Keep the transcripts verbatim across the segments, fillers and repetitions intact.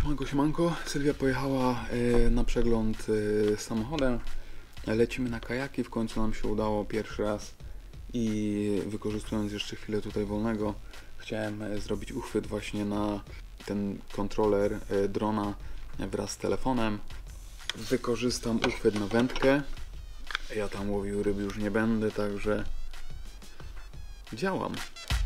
Siemanko, siemanko. Sylwia pojechała y, na przegląd y, samochodem. Lecimy na kajaki, w końcu nam się udało pierwszy raz i wykorzystując jeszcze chwilę tutaj wolnego, chciałem y, zrobić uchwyt właśnie na ten kontroler y, drona wraz z telefonem. Wykorzystam uchwyt na wędkę. Ja tam łowił ryb już nie będę, także działam.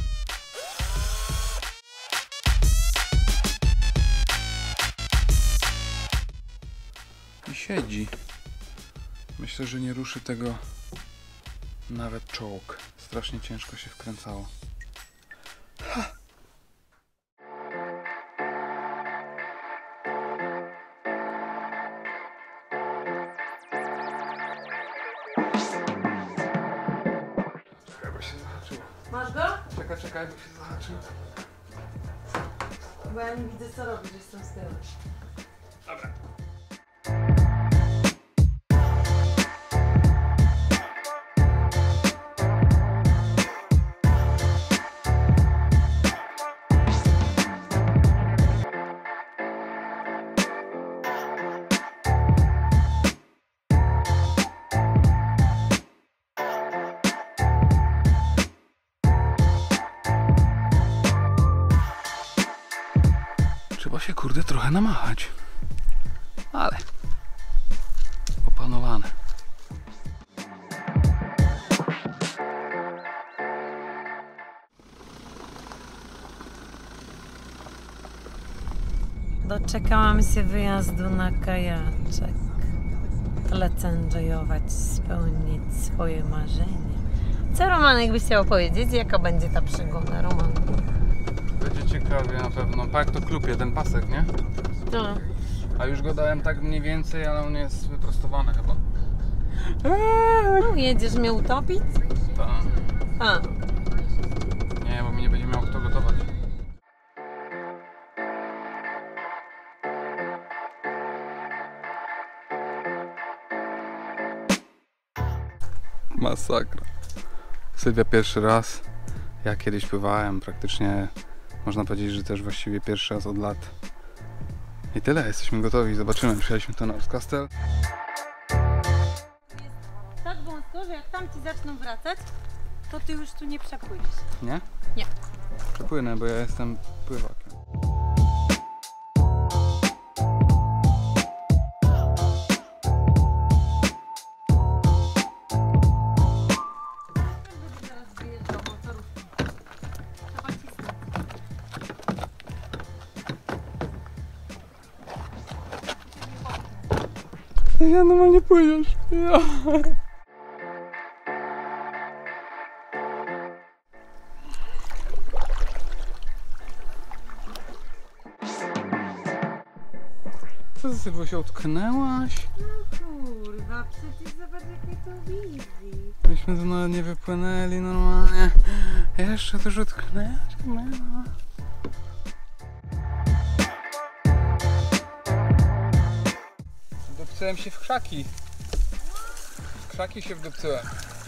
I siedzi. Myślę, że nie ruszy tego nawet czołg. Strasznie ciężko się wkręcało. Ha! Czekaj, bo się zahaczyło. Masz go? Czekaj, czekaj, bo się zahaczyło. Bo ja nie widzę co robić, jestem z tyłu. Dobra. Trzeba się, kurde, trochę namachać, ale opanowane. Doczekałam się wyjazdu na kajaczek. Lecę enjoyować, spełnić swoje marzenie. Co Romanek by chciał powiedzieć? Jaka będzie ta przygoda, Roman? Będzie ciekawie na pewno. Pa, jak to klub jeden pasek, nie? To. A już go dałem tak mniej więcej, ale on jest wyprostowany chyba. Jedziesz mnie utopić? Tak. A. Nie, bo mi nie będzie miał kto gotować. Masakra. Sylwia pierwszy raz. Ja kiedyś pływałem, praktycznie można powiedzieć, że też właściwie pierwszy raz od lat. I tyle, jesteśmy gotowi, zobaczymy. Przyjechaliśmy tu na Ostkastel. Jest tak wąsko, że jak tamci zaczną wracać, to ty już tu nie przepłyniesz. Nie? Nie. Przepłynę, bo ja jestem pływakiem. Ja normalnie płyniesz. Ja. Co ty, Sylwo, się utknęłaś? No kurwa, przecież zobacz jakie to wizji. Myśmy tu nawet nie wypłynęli normalnie. Jeszcze też utknęłaś? Wdupcyłem się w krzaki. W krzaki się wdupcyłem.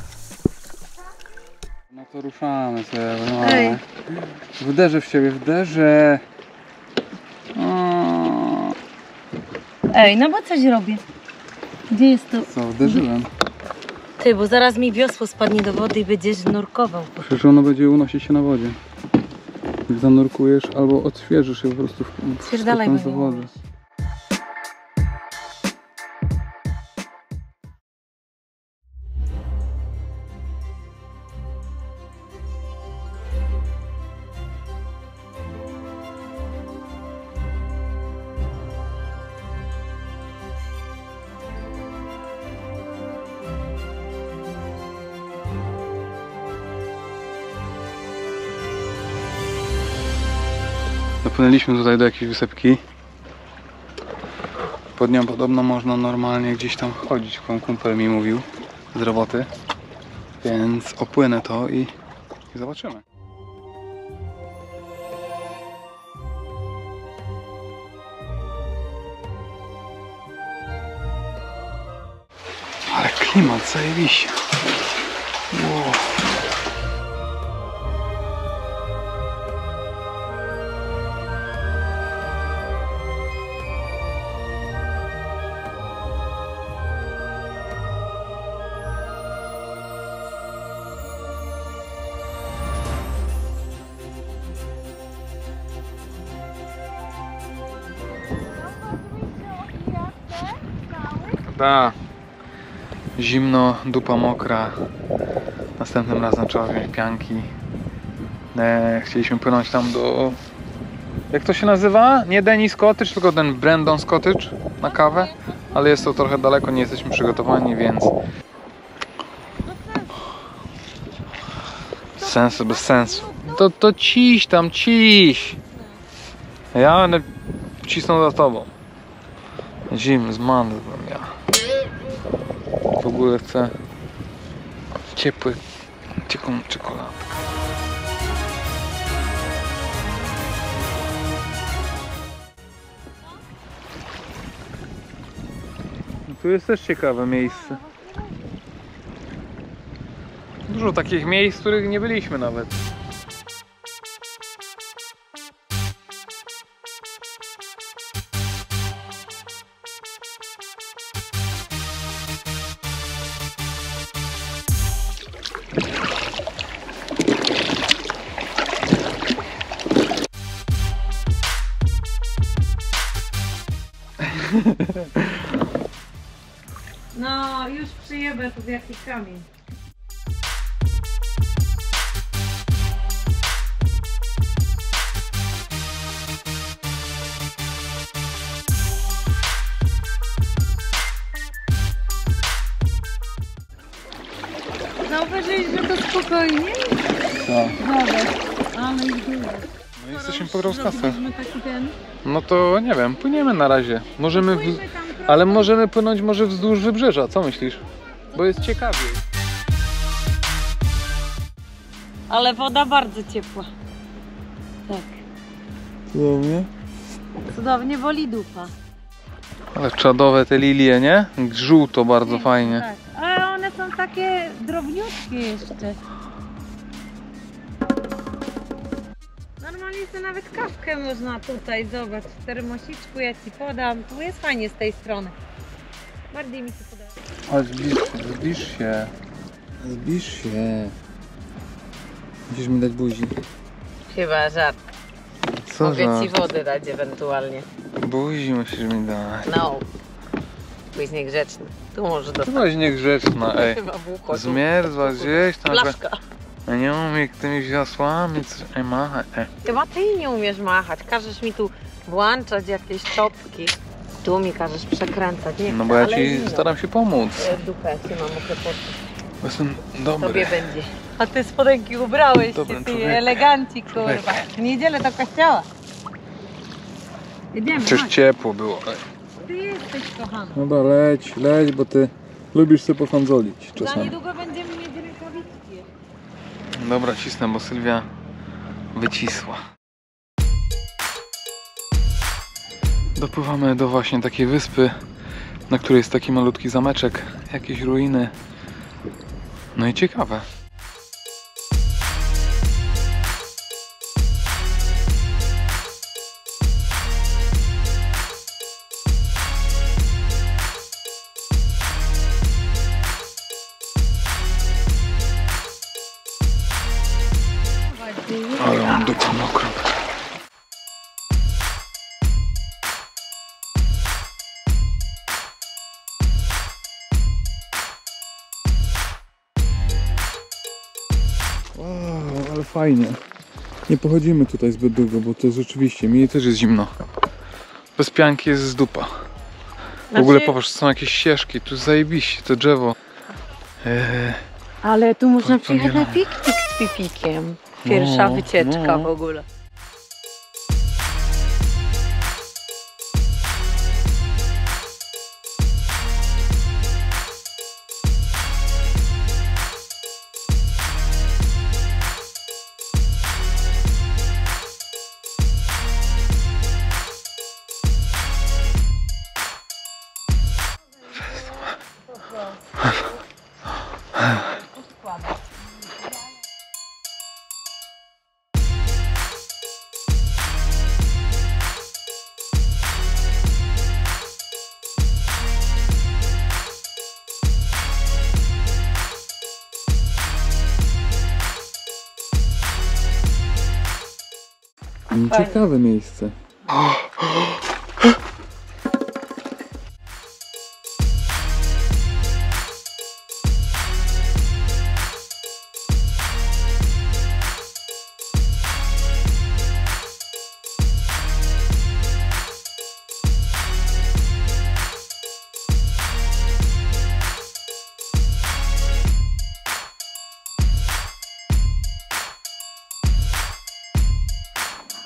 No to ruszamy sobie. No. Ej. Wderzę w ciebie, wderzę. O. Ej, no bo coś robię. Gdzie jest to? Co, wderzyłem. Ty, bo zaraz mi wiosło spadnie do wody i będziesz nurkował. Przecież ono będzie unosić się na wodzie. Jak zanurkujesz albo odświeżysz je po prostu w, w dalej do wody. Dopłynęliśmy tutaj do jakiejś wysepki. Pod nią podobno można normalnie gdzieś tam chodzić, pan kumpel mi mówił z roboty. Więc opłynę to i, i zobaczymy. Ale klimat zajebiście. Wow. Da. Zimno, dupa mokra. Następnym razem trzeba wziąć pianki. E, chcieliśmy płynąć tam do... Jak to się nazywa? Nie Dennis Cottage, tylko ten Brandon's Cottage na kawę. Ale jest to trochę daleko, nie jesteśmy przygotowani, więc... Sensu, bez sensu. To, to ciś tam, ciś. Ja będę cisnął za tobą. Zim, zmarzłem ja. W ogóle chcę ciepły, ciepłą czekoladę. No tu jest też ciekawe miejsce. Dużo takich miejsc, w których nie byliśmy nawet. No, już przyjebę tu w jakiś kamień. Zauważyłeś, że to spokojnie? Co? Zobacz, ale ich było. No jesteśmy pod Roskasem. Zrobiliśmy taki ten. No to nie wiem, płyniemy na razie. Możemy w... Ale możemy płynąć może wzdłuż wybrzeża, co myślisz? Bo jest ciekawiej. Ale woda bardzo ciepła. Tak. Cudownie. Cudownie boli dupa. Ale czadowe te lilie, nie? Żółto bardzo Nie, fajnie. Tak. Ale one są takie drobniutkie jeszcze. Normalnie to nawet kawkę można tutaj, zobacz, w termosiczku ja ci podam. Tu jest fajnie z tej strony. Bardziej mi się podoba. Ale zbliż się, zbliż się. Zbliż się. Musisz mi dać buzi. Chyba żart. Co Mogę za... ci wody dać ewentualnie. Buzi musisz mi dać. No. Byś niegrzeczny. Tu może Ty dostać. byłaś niegrzeczna, ej. Chyba w ucho. Zmierzła gdzieś tam. Flaszka. Ja nie umiem tymi wiosłami coś... Ej, machaj, ej. Chyba ty nie umiesz machać. Każesz mi tu włączać jakieś czopki. Tu mi każesz przekręcać. Nie No chcę, bo ja ale ci zimno. staram się pomóc. E, Dupę ci mam muszę poczuć. Bo jestem dobry. Tobie będzie. A ty spodenki ubrałeś Dobrym się, ty człowiekiem. eleganci, kurwa. Człowiekiem. W niedzielę do kościoła. Jedziemy, Przecież chodź. ciepło było. Ej. Ty jesteś kochany. Dobra, leć, leć, bo ty lubisz sobie pofandzolić Za czasami. niedługo będziemy mieć rękawiczki. Dobra, cisnę, bo Sylwia wycisła. Dopływamy do właśnie takiej wyspy, na której jest taki malutki zameczek, jakieś ruiny. No i ciekawe. Ale mam dupę mokrą. Wow, ale fajnie. Nie pochodzimy tutaj zbyt długo, bo to rzeczywiście, mi też jest zimno. Bez pianki jest z dupa. W Znaczy... ogóle popatrz, są jakieś ścieżki, tu zajebiście, to drzewo. Eee, Ale tu można to przyjechać nie na ma. piknik z pipikiem. Pierwsza No, wycieczka no. w ogóle. Ciekawe miejsce.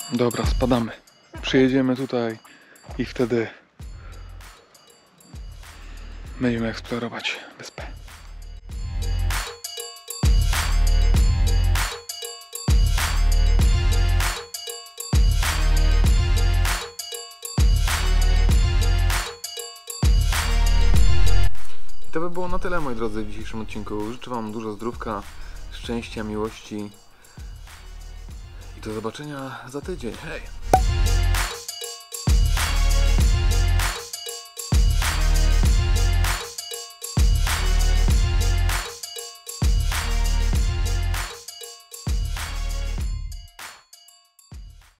Dobra, spadamy. Przyjedziemy tutaj i wtedy będziemy eksplorować wyspę. To by było na tyle, moi drodzy, w dzisiejszym odcinku. Życzę Wam dużo zdrówka, szczęścia, miłości i do zobaczenia za tydzień. Hej!